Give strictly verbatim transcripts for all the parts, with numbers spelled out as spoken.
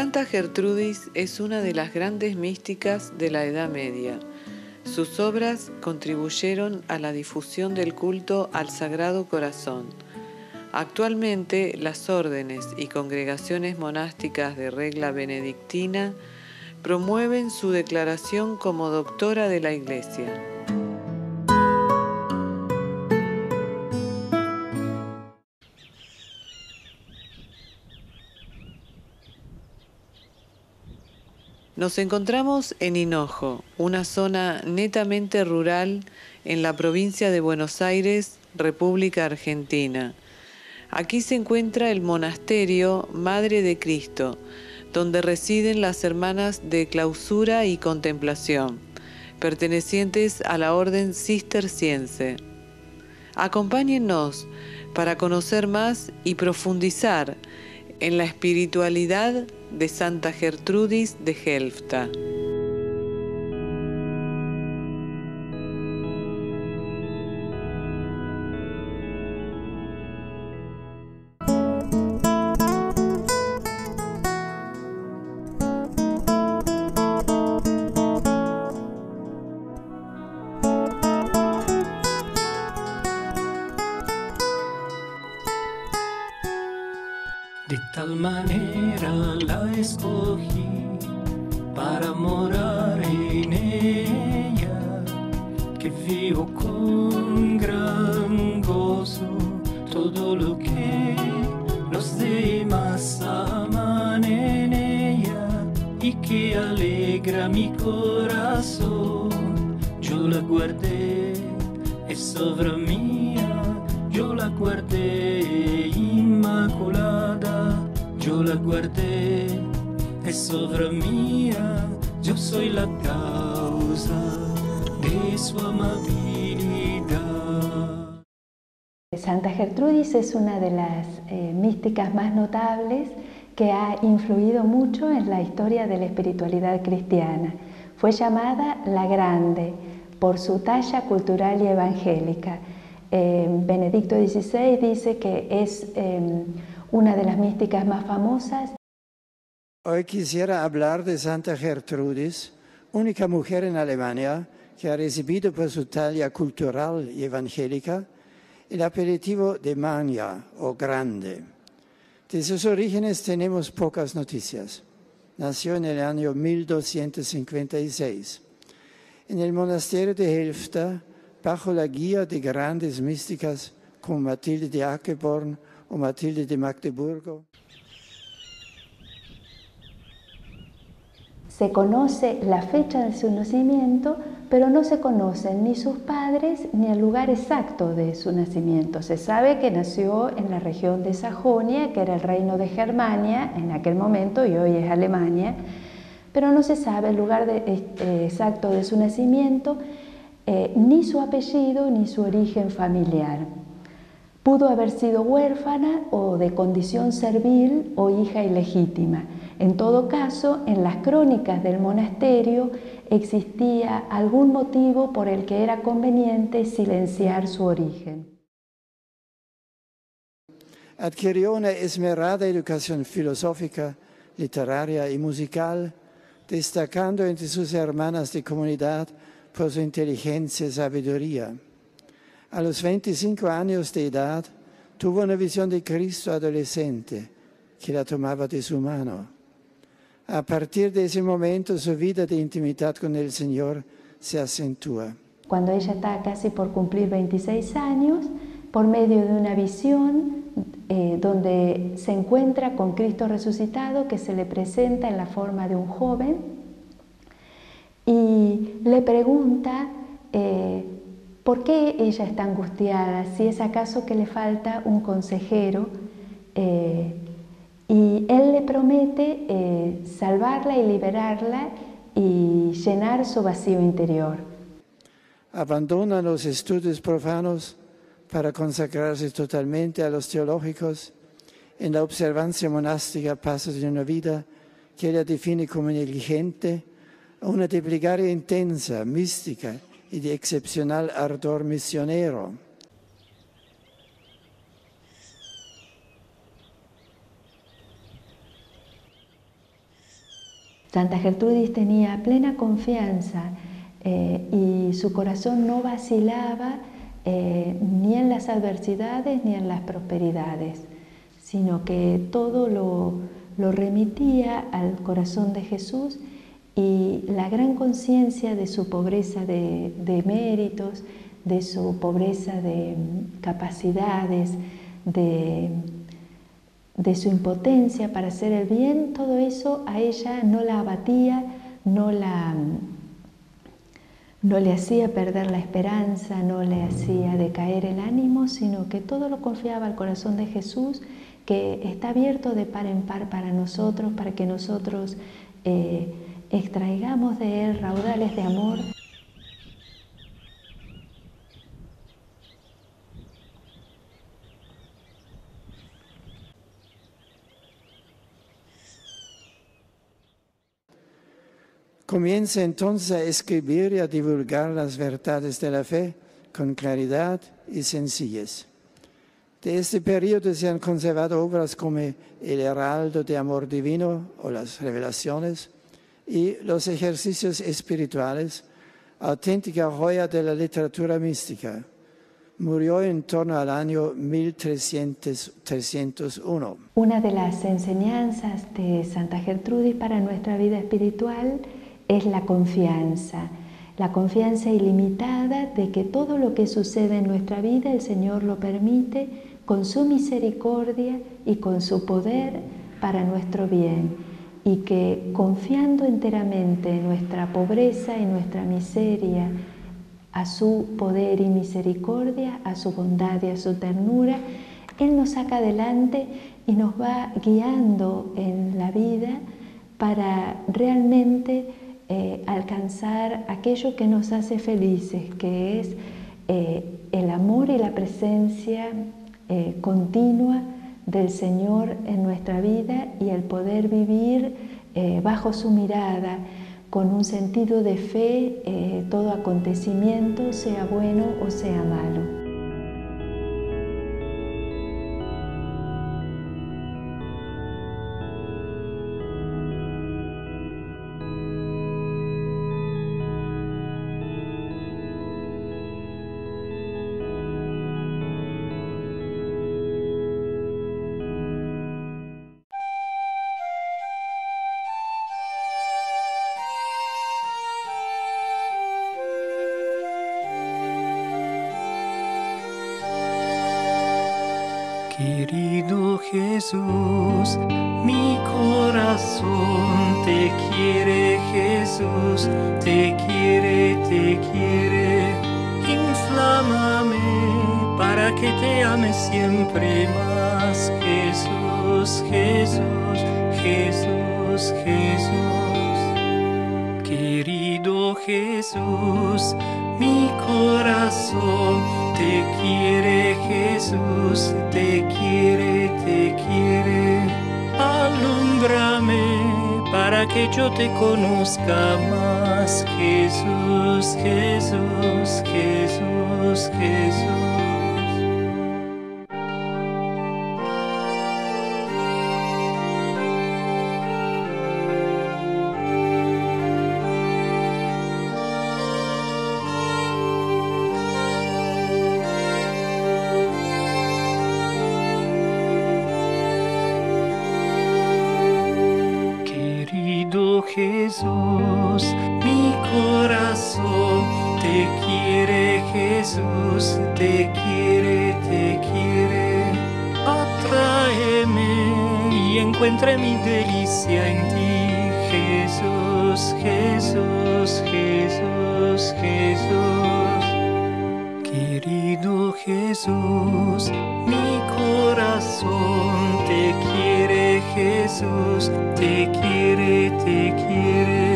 Santa Gertrudis es una de las grandes místicas de la Edad Media. Sus obras contribuyeron a la difusión del culto al Sagrado Corazón. Actualmente, las órdenes y congregaciones monásticas de regla benedictina promueven su declaración como doctora de la Iglesia. Nos encontramos en Hinojo, una zona netamente rural en la provincia de Buenos Aires, República Argentina. Aquí se encuentra el monasterio Madre de Cristo, donde residen las hermanas de clausura y contemplación, pertenecientes a la orden cisterciense. Acompáñennos para conocer más y profundizar en la espiritualidad de Santa Gertrudis de Helfta. De tal manera la escogí para morar en ella, que vivo con gran gozo todo lo que los demás aman en ella y que alegra mi corazón. Yo la guardé, es obra mía, yo la guardé inmaculada, yo la guardé, es obra mía, yo soy la causa de su amabilidad. Santa Gertrudis es una de las eh, místicas más notables que ha influido mucho en la historia de la espiritualidad cristiana. Fue llamada la Grande por su talla cultural y evangélica. Eh, Benedicto dieciséis dice que es eh, una de las místicas más famosas. Hoy quisiera hablar de Santa Gertrudis, única mujer en Alemania que ha recibido por su talla cultural y evangélica el apelativo de Magna o Grande. De sus orígenes tenemos pocas noticias. Nació en el año mil doscientos cincuenta y seis en el monasterio de Helfta, bajo la guía de grandes místicas como Matilde de Ackeborn o Matilde de Magdeburgo. Se conoce la fecha de su nacimiento, pero no se conocen ni sus padres ni el lugar exacto de su nacimiento. Se sabe que nació en la región de Sajonia, que era el reino de Germania en aquel momento y hoy es Alemania, pero no se sabe el lugar de, eh, exacto de su nacimiento, eh, ni su apellido ni su origen familiar. Pudo haber sido huérfana o de condición servil o hija ilegítima. En todo caso, en las crónicas del monasterio existía algún motivo por el que era conveniente silenciar su origen. Adquirió una esmerada educación filosófica, literaria y musical, destacando entre sus hermanas de comunidad por su inteligencia y sabiduría. A los veinticinco años de edad, tuvo una visión de Cristo adolescente que la tomaba de su mano. A partir de ese momento, su vida de intimidad con el Señor se acentúa. Cuando ella está casi por cumplir veintiséis años, por medio de una visión eh, donde se encuentra con Cristo resucitado, que se le presenta en la forma de un joven, y le pregunta eh, por qué ella está angustiada, si es acaso que le falta un consejero, eh, y él le promete eh, salvarla y liberarla y llenar su vacío interior. Abandona los estudios profanos para consagrarse totalmente a los teológicos. En la observancia monástica pasa de una vida que ella define como negligente a una de plegaria intensa, mística y de excepcional ardor misionero. Santa Gertrudis tenía plena confianza eh, y su corazón no vacilaba eh, ni en las adversidades ni en las prosperidades, sino que todo lo, lo remitía al corazón de Jesús, y la gran conciencia de su pobreza de, de méritos, de su pobreza de capacidades, de, de su impotencia para hacer el bien, todo eso a ella no la abatía, no, la, no le hacía perder la esperanza, no le hacía decaer el ánimo, sino que todo lo confiaba al corazón de Jesús, que está abierto de par en par para nosotros, para que nosotros eh, extraigamos de él raudales de amor. Comienza entonces a escribir y a divulgar las verdades de la fe con claridad y sencillez. De este periodo se han conservado obras como El Heraldo de Amor Divino o Las Revelaciones y Los Ejercicios Espirituales, auténtica joya de la literatura mística. Murió en torno al año mil trescientos uno. Una de las enseñanzas de Santa Gertrudis para nuestra vida espiritual es la confianza, la confianza ilimitada de que todo lo que sucede en nuestra vida el Señor lo permite con su misericordia y con su poder para nuestro bien, y que confiando enteramente en nuestra pobreza y nuestra miseria a su poder y misericordia, a su bondad y a su ternura, Él nos saca adelante y nos va guiando en la vida para realmente eh, alcanzar aquello que nos hace felices, que es eh, el amor y la presencia eh, continua del Señor en nuestra vida, y el poder vivir eh, bajo su mirada, con un sentido de fe, eh, todo acontecimiento, sea bueno o sea malo. Querido Jesús, mi corazón te quiere, Jesús, te quiere, te quiere. Inflámame para que te ame siempre más, Jesús, Jesús, Jesús, Jesús. Querido Jesús, mi corazón te quiere, Jesús, te quiere, te quiere. Alúmbrame para que yo te conozca más, Jesús, Jesús, Jesús, Jesús. Jesús, mi corazón te quiere, Jesús, te quiere, te quiere. Atráeme y encuentre mi delicia en ti, Jesús, Jesús, Jesús, Jesús. Querido Jesús, mi corazón te quiere, Jesús, te quiere, te quiere.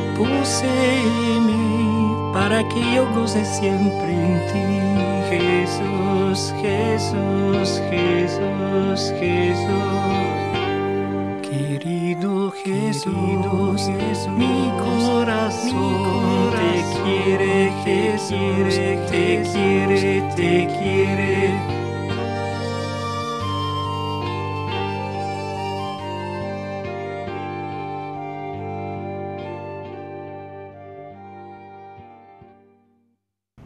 Poséeme para que yo goce siempre en ti, Jesús, Jesús, Jesús, Jesús. Querido Jesús, mi corazón te quiere, Jesús, te quiere, te quiere.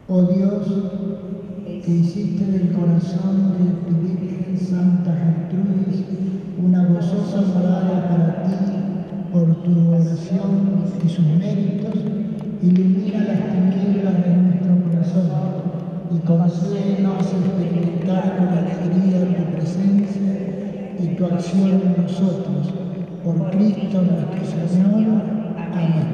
Oh Dios, que hiciste del corazón de tu Virgen Santa Gertrudis una gozosa morada para ti por tu oración y sus méritos, ilumina las tinieblas de nuestro corazón y concédenos experimentar con alegría tu presencia y tu acción en nosotros. Por Cristo nuestro Señor. Amén.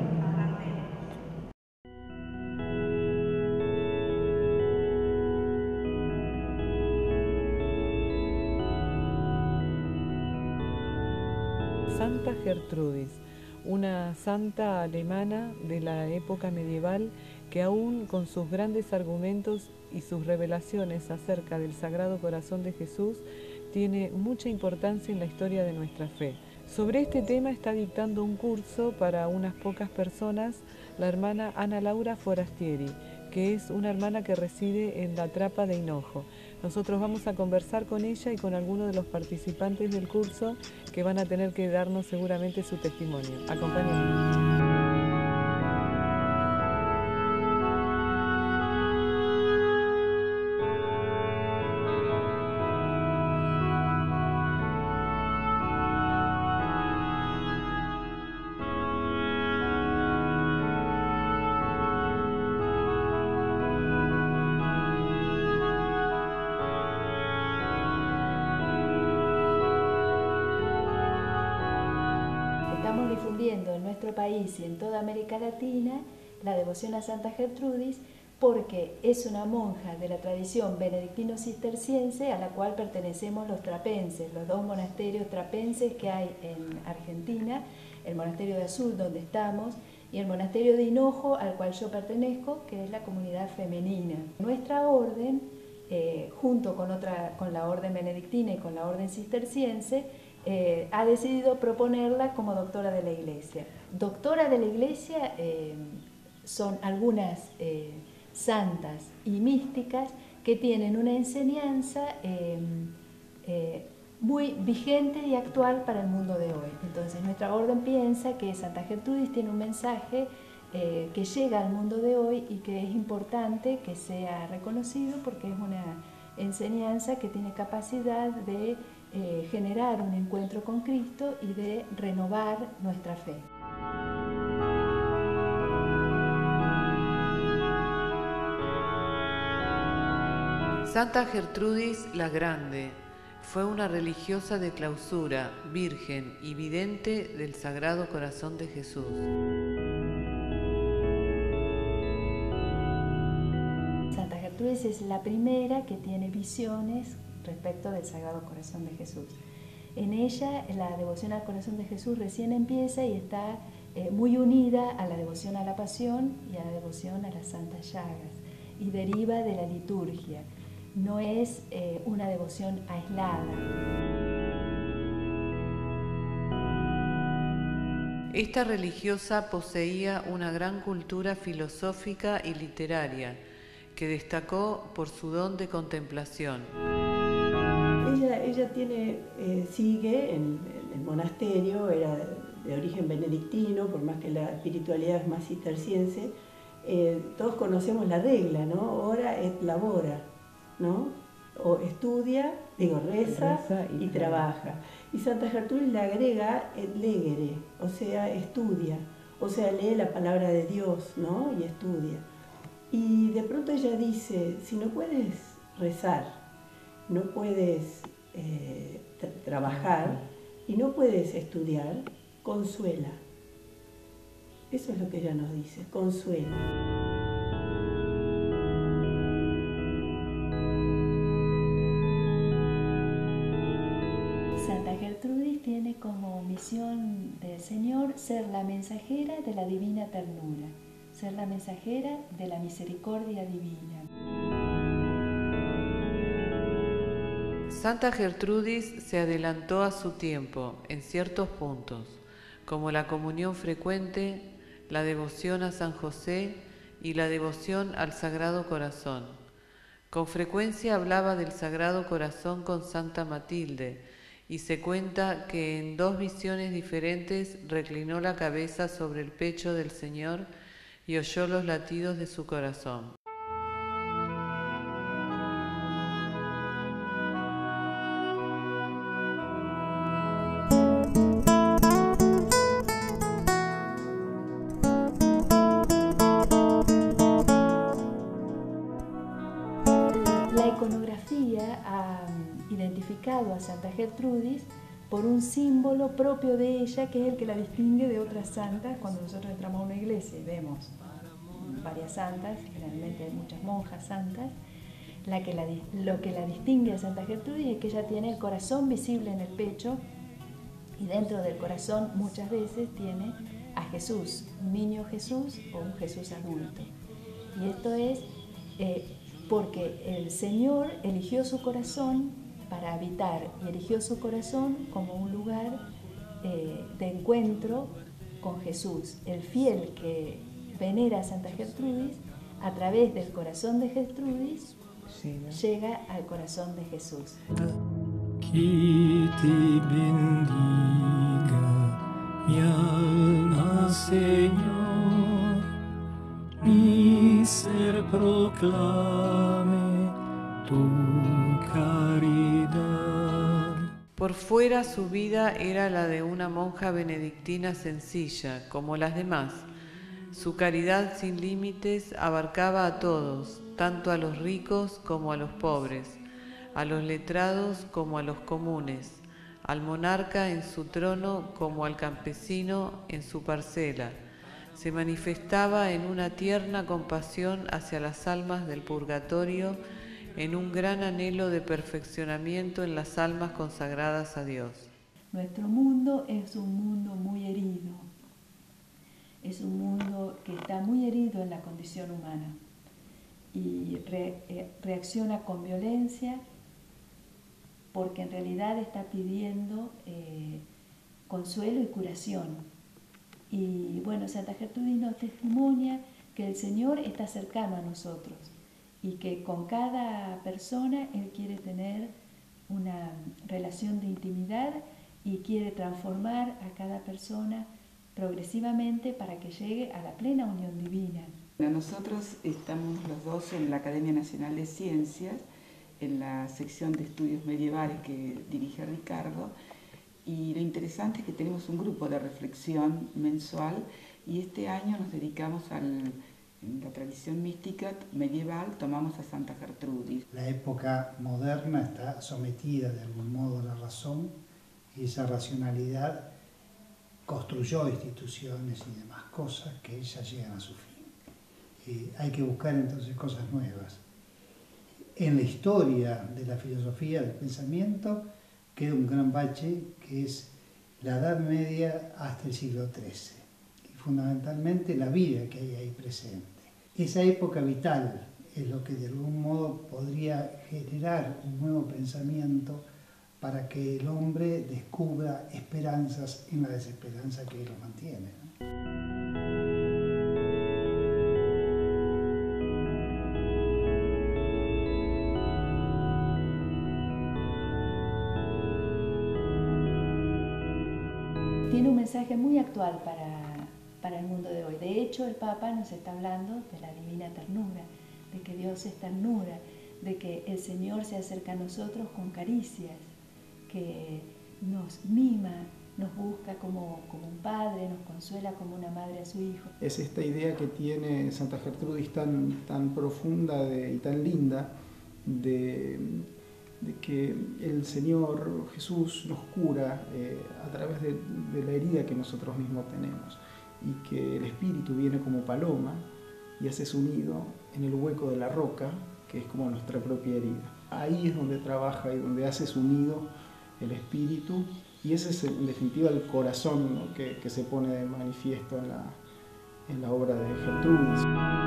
Santa Gertrudis, una santa alemana de la época medieval que aún con sus grandes argumentos y sus revelaciones acerca del Sagrado Corazón de Jesús tiene mucha importancia en la historia de nuestra fe. Sobre este tema está dictando un curso para unas pocas personas la hermana Ana Laura Forastieri, que es una hermana que reside en la Trapa de Hinojo. Nosotros vamos a conversar con ella y con algunos de los participantes del curso que van a tener que darnos seguramente su testimonio. Acompáñennos. Estamos difundiendo en nuestro país y en toda América Latina la devoción a Santa Gertrudis porque es una monja de la tradición benedictino-cisterciense a la cual pertenecemos los trapenses, los dos monasterios trapenses que hay en Argentina, el monasterio de Azul donde estamos y el monasterio de Hinojo al cual yo pertenezco, que es la comunidad femenina. Nuestra orden, eh, junto con, otra, con la orden benedictina y con la orden cisterciense, Eh, ha decidido proponerla como doctora de la Iglesia. Doctora de la Iglesia eh, son algunas eh, santas y místicas que tienen una enseñanza eh, eh, muy vigente y actual para el mundo de hoy. Entonces nuestra orden piensa que Santa Gertrudis tiene un mensaje eh, que llega al mundo de hoy y que es importante que sea reconocido porque es una enseñanza que tiene capacidad de Eh, generar un encuentro con Cristo y de renovar nuestra fe. Santa Gertrudis la Grande fue una religiosa de clausura, virgen y vidente del Sagrado Corazón de Jesús. Santa Gertrudis es la primera que tiene visiones respecto del Sagrado Corazón de Jesús. En ella la devoción al Corazón de Jesús recién empieza y está eh, muy unida a la devoción a la Pasión y a la devoción a las Santas Llagas y deriva de la liturgia, no es eh, una devoción aislada. Esta religiosa poseía una gran cultura filosófica y literaria que destacó por su don de contemplación. Ella, ella tiene, eh, sigue en, en el monasterio, era de origen benedictino, por más que la espiritualidad es más cisterciense. Eh, todos conocemos la regla, ¿no? Ora et labora, ¿no? O estudia, digo, reza, reza y, y trabaja. Y Santa Gertrudis le agrega et legere, o sea, estudia, o sea, lee la palabra de Dios, ¿no? Y estudia. Y de pronto ella dice, si no puedes rezar, no puedes eh, tra trabajar y no puedes estudiar, consuela. Eso es lo que ella nos dice, consuela. Santa Gertrudis tiene como misión del Señor ser la mensajera de la divina ternura, ser la mensajera de la misericordia divina. Santa Gertrudis se adelantó a su tiempo en ciertos puntos, como la comunión frecuente, la devoción a San José y la devoción al Sagrado Corazón. Con frecuencia hablaba del Sagrado Corazón con Santa Matilde y se cuenta que en dos visiones diferentes reclinó la cabeza sobre el pecho del Señor y oyó los latidos de su corazón. María ha identificado a Santa Gertrudis por un símbolo propio de ella, que es el que la distingue de otras santas. Cuando nosotros entramos a una iglesia y vemos varias santas, generalmente hay muchas monjas santas, la que la, lo que la distingue a Santa Gertrudis es que ella tiene el corazón visible en el pecho, y dentro del corazón muchas veces tiene a Jesús, un niño Jesús o un Jesús adulto. Y esto es eh, porque el Señor eligió su corazón para habitar, y eligió su corazón como un lugar eh, de encuentro con Jesús. El fiel que venera a Santa Gertrudis, a través del corazón de Gertrudis, sí, ¿no?, llega al corazón de Jesús. Que te bendiga mi alma, Señor, mi ser proclame tu caridad. Por fuera su vida era la de una monja benedictina sencilla, como las demás. Su caridad sin límites abarcaba a todos, tanto a los ricos como a los pobres, a los letrados como a los comunes, al monarca en su trono como al campesino en su parcela. Se manifestaba en una tierna compasión hacia las almas del purgatorio, en un gran anhelo de perfeccionamiento en las almas consagradas a Dios. Nuestro mundo es un mundo muy herido, es un mundo que está muy herido en la condición humana y re, eh, reacciona con violencia, porque en realidad está pidiendo eh, consuelo y curación. Y bueno, Santa Gertrudis nos testimonia que el Señor está cercano a nosotros y que con cada persona Él quiere tener una relación de intimidad y quiere transformar a cada persona progresivamente para que llegue a la plena unión divina. Nosotros estamos los dos en la Academia Nacional de Ciencias, en la sección de estudios medievales que dirige Ricardo, y lo interesante es que tenemos un grupo de reflexión mensual, y este año nos dedicamos a la tradición mística medieval, tomamos a Santa Gertrudis. La época moderna está sometida de algún modo a la razón, y esa racionalidad construyó instituciones y demás cosas que ya llegan a su fin. Y hay que buscar entonces cosas nuevas. En la historia de la filosofía del pensamiento queda un gran bache, que es la Edad Media hasta el siglo trece, y fundamentalmente la vida que hay ahí presente. Esa época vital es lo que de algún modo podría generar un nuevo pensamiento para que el hombre descubra esperanzas en la desesperanza que lo mantiene, ¿no? Tiene un mensaje muy actual para, para el mundo de hoy. De hecho, el Papa nos está hablando de la divina ternura, de que Dios es ternura, de que el Señor se acerca a nosotros con caricias, que nos mima, nos busca como, como un padre, nos consuela como una madre a su hijo. Es esta idea que tiene Santa Gertrudis tan, tan profunda de, y tan linda de... de que el Señor Jesús nos cura eh, a través de, de la herida que nosotros mismos tenemos, y que el Espíritu viene como paloma y hace su nido en el hueco de la roca, que es como nuestra propia herida. Ahí es donde trabaja y donde hace su nido el Espíritu, y ese es en definitiva el corazón, ¿no?, que, que se pone de manifiesto en la, en la obra de Gertrudis.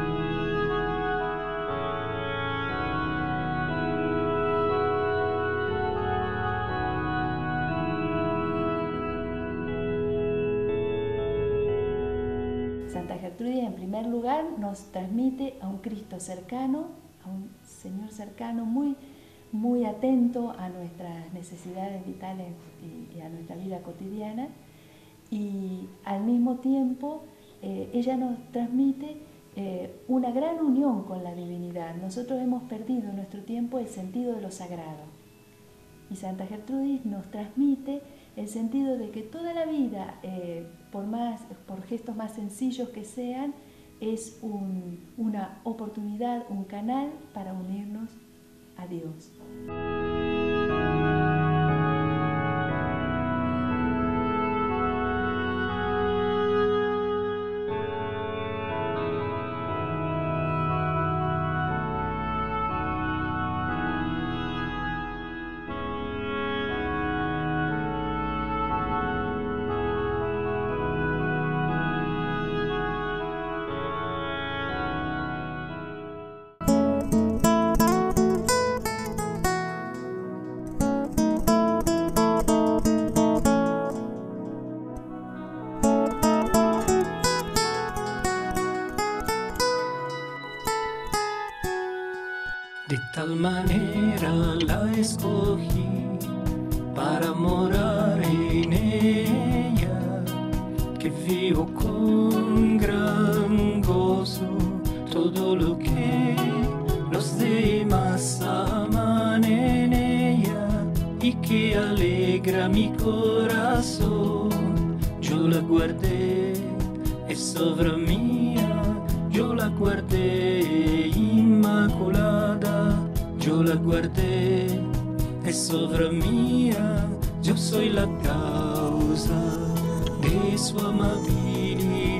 Santa Gertrudis, en primer lugar, nos transmite a un Cristo cercano, a un Señor cercano, muy, muy atento a nuestras necesidades vitales y, y a nuestra vida cotidiana, y al mismo tiempo eh, ella nos transmite eh, una gran unión con la divinidad. Nosotros hemos perdido en nuestro tiempo el sentido de lo sagrado, y Santa Gertrudis nos transmite el sentido de que toda la vida, eh, por, más, por gestos más sencillos que sean, es un, una oportunidad, un canal para unirnos Adiós. De tal manera la escogí para morar en ella, que vivo con gran gozo todo lo que los demás aman en ella y que alegra mi corazón. Yo la guardé, es obra mía, yo la guardé inmaculada, yo la guardé, es obra mía, yo soy la causa de su amabilidad.